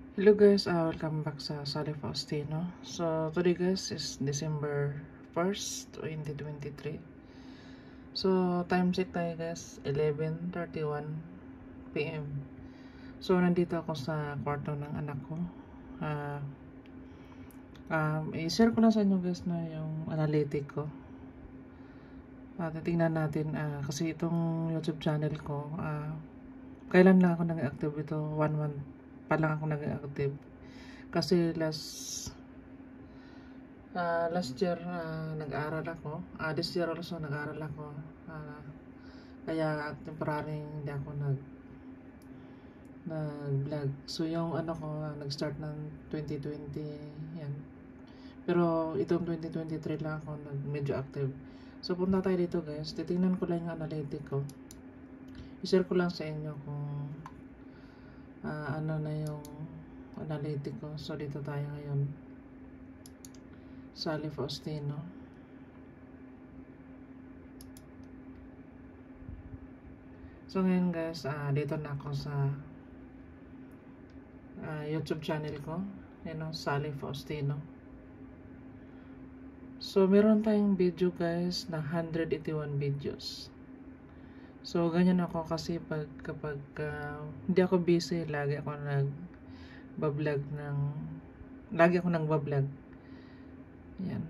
Hello guys, welcome back sa Sally Faustino. So today guys is December 1st, 2023. So time check tayo guys, 11:31 PM. So nandito ako sa kwarto ng anak ko. I-share ko na sa inyo guys na yung analytic ko. Titingnan natin kasi itong YouTube channel ko, kailan lang ako nag-active ito, 1 month pa lang ako nag-active. Kasi last year nag-aaral ako. This year also nag-aaral ako. Kaya temporary hindi ako nag-vlog. So yung ano ko nag-start ng 2020 yan. Pero itong 2023 lang ako medyo active. So punta tayo dito guys. Titingnan ko lang yung analytic ko. I-share ko lang sa inyo kung ano na yung analytic ko. So dito tayo ngayon. Sally Faustino. So ngayon guys, dito na ako sa YouTube channel ko. Sally Faustino. So meron tayong video guys na 181 videos. So ganyan ako kasi kapag hindi ako busy, lagi ako nagbablog yan.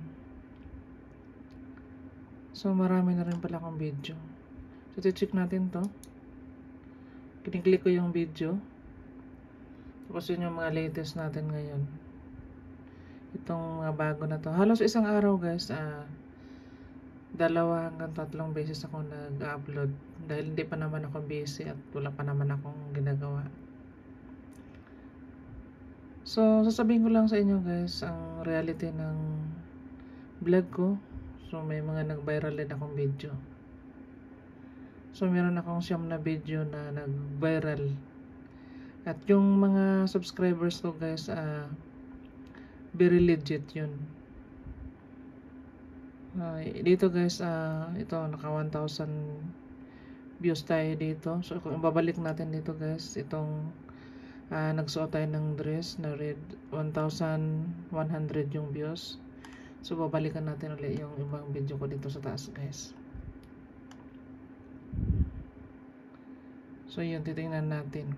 So marami na rin pala akong video. So check natin to. Kiniklik ko yung video. Tapos yun yung mga latest natin ngayon. Itong mga bago na to. Halos isang araw guys, 2 hanggang 3 beses ako nag-upload. Dahil hindi pa naman ako busy at wala pa naman akong ginagawa. So sasabihin ko lang sa inyo guys, ang reality ng vlog ko. So may mga nag-viral din akong video. So meron akong 9 na video na nag-viral. At yung mga subscribers ko guys, very legit yun. Dito guys, ito naka 1,000 views tayo dito. So kung babalik natin dito guys, itong nagsuot tayo ng dress na red, 1,100 yung views. So babalikan natin ulit yung ibang video ko dito sa taas guys. So yun, titingnan natin.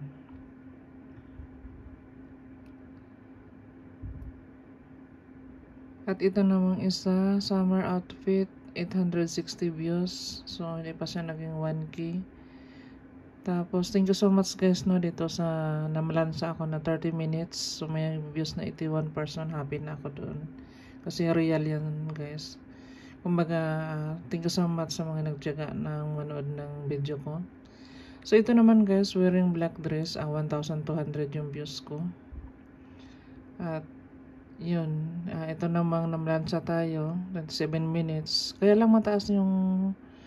At ito namang isa, summer outfit, 860 views. So hindi pa siya naging 1K. Tapos thank you so much guys dito sa namalansa ako na 30 minutes. So may views na 81%, happy na ako doon. Kasi real yan guys. Kumbaga, thank you so much sa mga nagtiyaga ng manood ng video ko. So ito naman guys, wearing black dress, 1,200 yung views ko. At yun, ito namang namalansa tayo, 27 minutes. Kaya lang mataas yung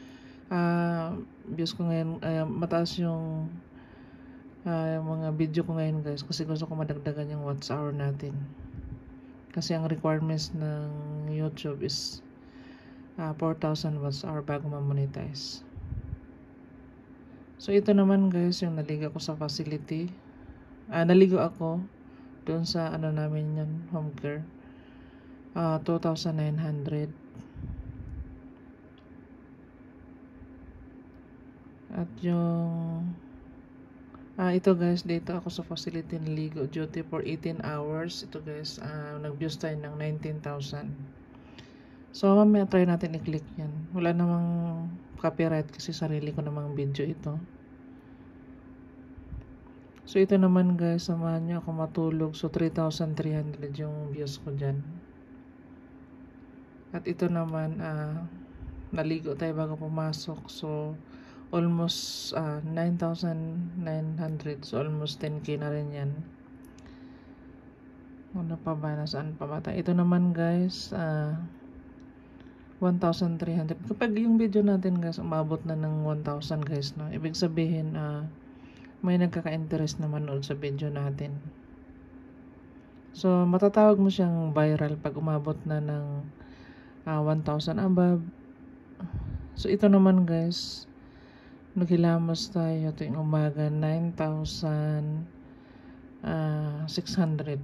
views ko ngayon, mataas yung mga video ko ngayon guys. Kasi gusto ko madagdagan yung watch hour natin. Kasi ang requirements ng YouTube is 4,000 watch hour bago ma-monetize. So ito naman guys, yung naligo ko sa facility. Naligo ako doon sa ano namin yan, home care. 2,900. At yung ito guys, dito ako sa facility naligo, duty for 18 hours. Ito guys, nag-views tayo ng 19,000. So mamaya try natin i-click yan. Wala namang copyright kasi sarili ko namang video ito. So ito naman guys, samahan nyo ako matulog. So 3,300 yung views ko dyan. At ito naman, naligo tayo bago pumasok. So almost 9,900. So almost 10K na rin yan. Ano pa ba? Nasaan pa ba tayo? Ito naman guys, 1,300. Kapag yung video natin guys, umabot na ng 1,000 guys, no? Ibig sabihin, may nagkaka-interest na manood sa video natin. So, matatawag mo siyang viral pag umabot na ng 1,000 above. So, ito naman guys, naghilamos tayo tuwing umaga, 9,000 600.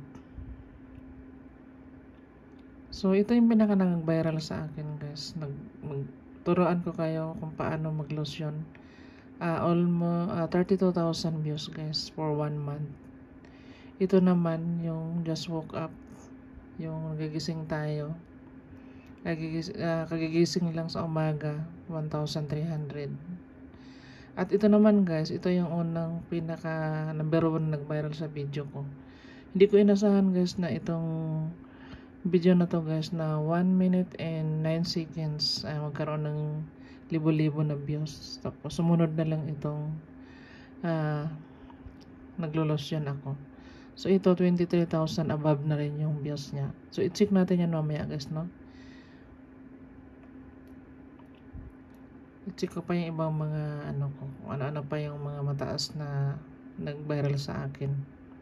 So ito yung pinaka nag-viral sa akin guys. Turuan ko kayo kung paano mag-lotion. Almost 32,000 views guys for 1 month. Ito naman yung just woke up, yung nagigising tayo. Kagigising lang sa umaga, 1,300. At ito naman guys, ito yung unang pinaka number 1 nag-viral sa video ko. Hindi ko inasahan guys na itong video na to guys na 1 minute and 9 seconds ay magkaroon ng libo-libo na views. Tapos sumunod na lang itong naglolosyon ako. So ito 23,000 above na rin yung views niya. So i-check natin yan mamaya guys, no? I-check ko pa yung ibang mga ano ko, ano-ano pa yung mga mataas na nag-viral sa akin.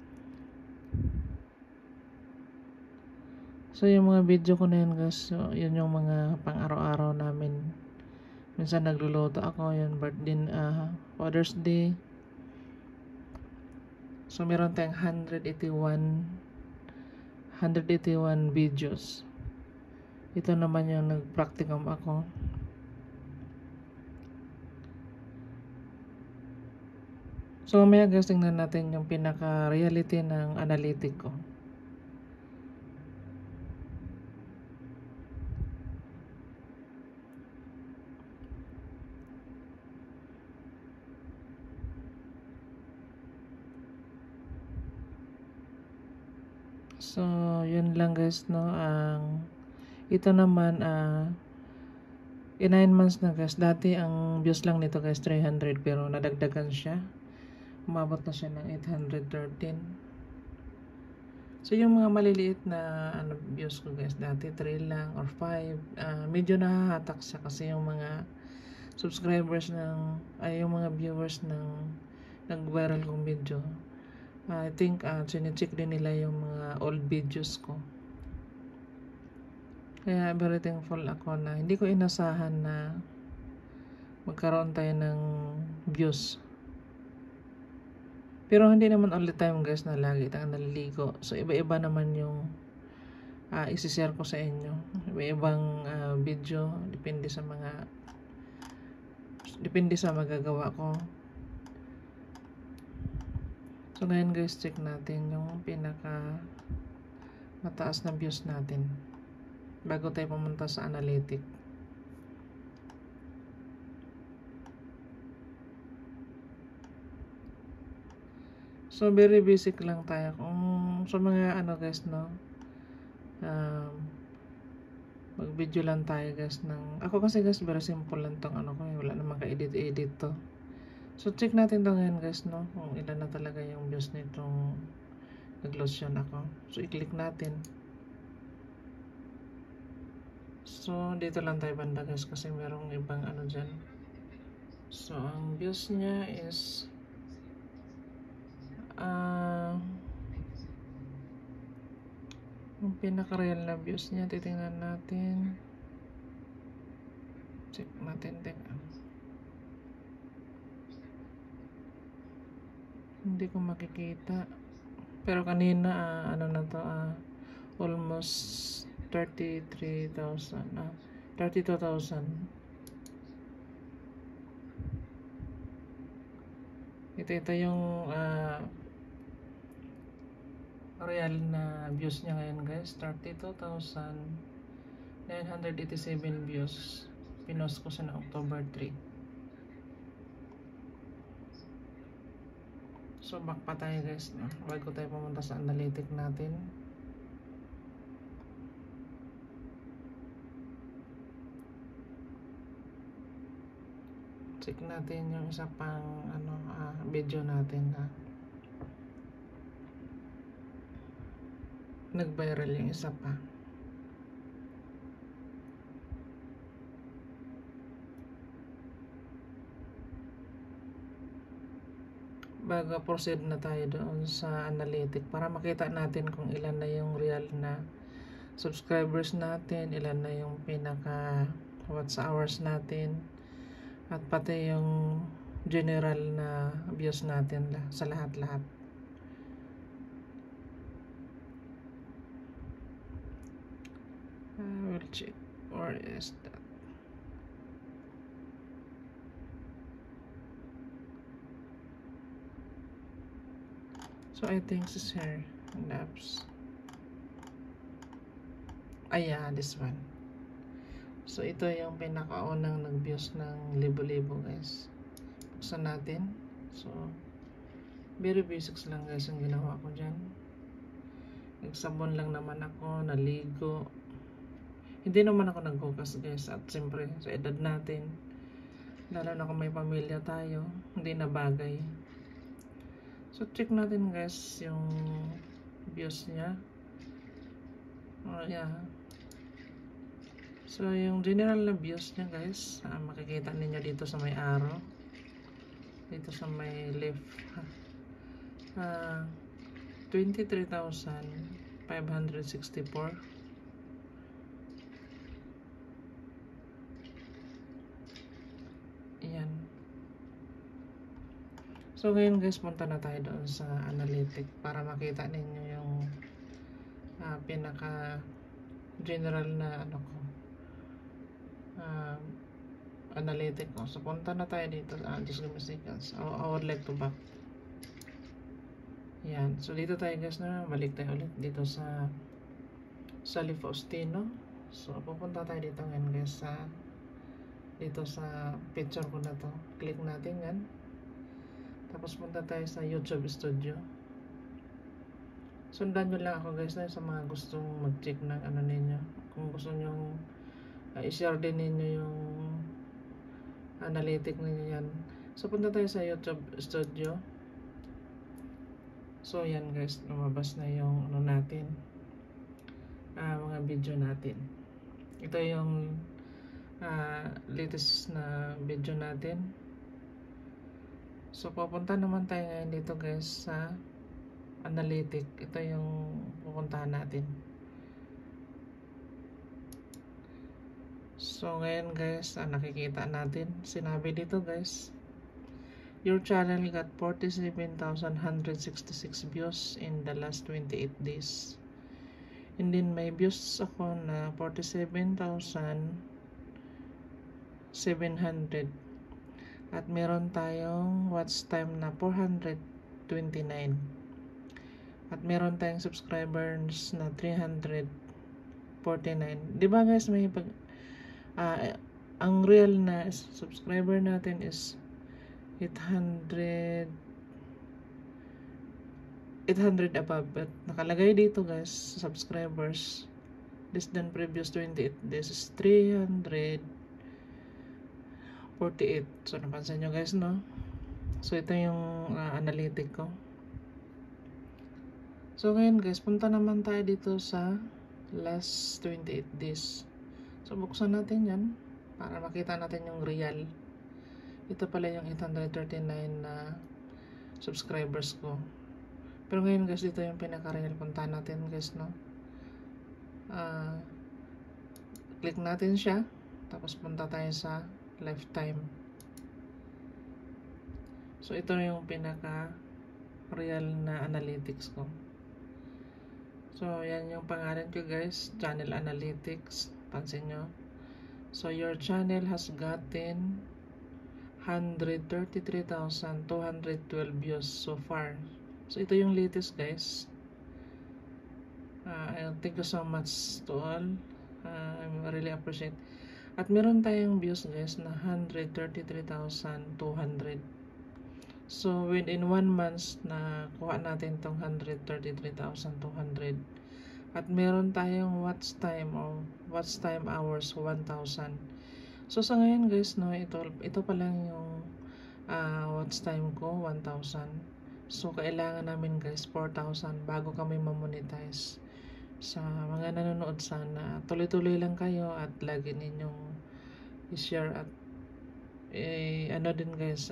So yung mga video ko na yun guys, so, yun yung mga pang araw-araw namin. Minsan nagluluto ako, yun birthday, Father's Day. So meron tayong 181 videos. Ito naman yung nag-practicum ako. So mamaya guys, tingnan natin yung pinaka-reality ng analytic ko. So yun lang guys, no? Ito naman in 9 months na guys. Dati ang views lang nito guys 300, pero nadagdagan siya. Umabot na siya ng 813. So yung mga maliliit na views ko guys, dati 3 lang or 5, medyo nahahatak siya kasi yung mga subscribers yung mga viewers ng nag-viral kong video, I think sine-check din nila yung mga old videos ko. Kaya very thankful ako na hindi ko inasahan na magkaroon tayo ng views. Pero hindi naman all the time guys na lagi tayong naliligo. So iba-iba naman yung isi-share ko sa inyo. Iba-ibang video, depende sa magagawa ko. So ngayon guys, check natin yung pinaka mataas na views natin bago tayo pumunta sa analytic. So very basic lang tayo kung sa mga guys, no, mag video lang tayo guys ng ako kasi guys very simple lang tong ko, wala namang ka-edit to. So check natin to ngayon guys, no, kung ilan na talaga yung views nitong nag-lotion ako. So i-click natin. So dito lang tayo banda guys kasi merong ibang dyan. So ang views niya is yung pinaka-real na views niya, titingnan natin. Check natin din. Hindi ko makikita. Pero kanina na to, almost 32,000. Ito yung real na views niya ngayon guys. 32,987 views. Pinost ko siya na October 3. So back pa tayo guys, no? Bago tayo pumunta sa analytic natin. Check natin yung isa pang video natin na nag-viral yung isa pa. Bago proceed na tayo doon sa analytic para makita natin kung ilan na yung real na subscribers natin, ilan na yung pinaka watch hours natin, at pati yung general na views natin sa lahat-lahat. check. Where is that? So I think this is here. Labs. Ayan, this one. So ito yung pinakaunang nag-views ng libo-libo guys. Buksan natin. So very basics lang guys ang ginawa ko dyan. Nagsabon lang naman ako, naligo. Hindi naman ako naghugas guys. At siyempre sa edad natin, lalo na kung may pamilya tayo, hindi na bagay. So check natin guys yung views niya. Oh yeah. So yung general na views niya guys, makikita ninyo dito sa may arrow. Dito sa may left. 23,564. Ayan. So ngayon guys, punta na tayo doon sa analytic para makita ninyo yung pinaka general na ano ko, analytic ko. So punta na tayo dito. Just give me seconds. I would like to back. Yan. So dito tayo guys na balik tayo ulit dito sa Sally Faustino. So pupunta tayo dito ngayon guys sa dito sa picture ko na to. Click natin yan. Tapos punta tayo sa YouTube Studio. Sundan nyo lang ako guys na sa mga gustong mag-check ng ano ninyo. Kung gusto nyo i-share din ninyo yung analytic ninyo yan. So punta tayo sa YouTube Studio. So yan guys, lumabas na yung ano natin, mga video natin. Ito yung latest na video natin. So pupunta naman tayo ngayon dito guys sa analytic. Ito yung pupuntahan natin. So ngayon guys, nakikita natin, sinabi dito guys, your channel got 47,166 views in the last 28 days. And then may views ako na 47,700. At meron tayong watch time na 429. At meron tayong subscribers na 349. Diba guys, may ang real na subscriber natin is 800 above, but nakalagay dito guys subscribers less than previous 28 days is 348. So napansin nyo guys, no? So ito yung analytic ko. So ngayon guys, punta naman tayo dito sa last 28 days. So buksan natin yan para makita natin yung real. Ito pala yung 839 na subscribers ko. Pero ngayon guys, dito yung pinaka-real. Punta natin guys, no? Click natin siya. Tapos punta tayo sa lifetime. So ito yung pinaka-real na analytics ko. So yan yung pangalan ko guys, channel analytics. Pansin nyo. So your channel has gotten 133,212 views so far. So ito yung latest guys. Thank you so much to all. I really appreciate. At meron tayong views guys na 133,200. So within 1 month na kuha natin tong 133,200. At meron tayong watch time hours 1,000. So sa ngayon guys, no, ito pa lang yung watch time ko 1,000. So kailangan namin guys 4,000 bago kami ma-monetize. Sa mga nanonood, sana tuloy-tuloy lang kayo at lagi ninyong i-share at ano din guys,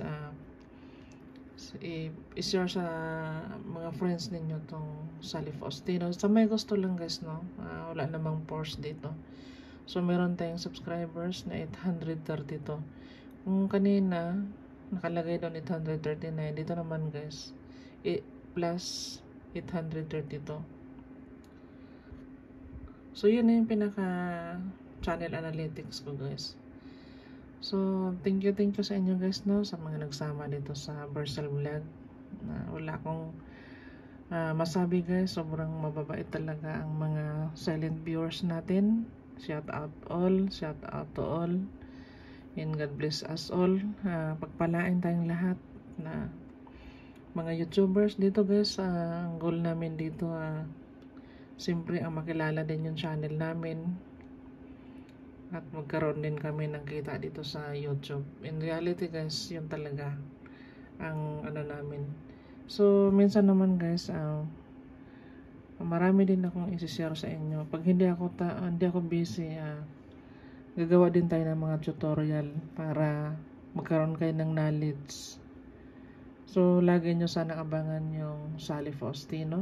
i-share sa mga friends ninyo tong Sally Faustino. Sa may gusto lang guys, no, wala namang force dito. So meron tayong subscribers na 832. Kung kanina nakalagay doon 839, dito naman guys plus 832. So yun na yung pinaka channel analytics ko guys. So thank you sa inyo guys no, sa mga nagsama dito sa Bercel Vlog. Wala akong masabi guys, sobrang mababait talaga ang mga silent viewers natin. Shout out to all, and God bless us all. Pagpalain tayong lahat na mga YouTubers dito guys. Ang goal namin dito siyempre ang makilala din yung channel namin at magkaroon din kami ng kita dito sa YouTube. In reality guys, yun talaga ang ano namin. So minsan naman guys, marami din akong i-share sa inyo. Pag hindi ako busy, gagawa din tayo ng mga tutorial para magkaroon kayo ng knowledge. So lagi nyo sana abangan yung Sally Faustino.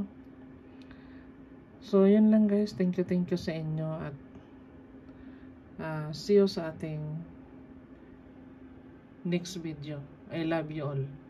So yun lang guys, thank you sa inyo at see you sa ating next video. I love you all.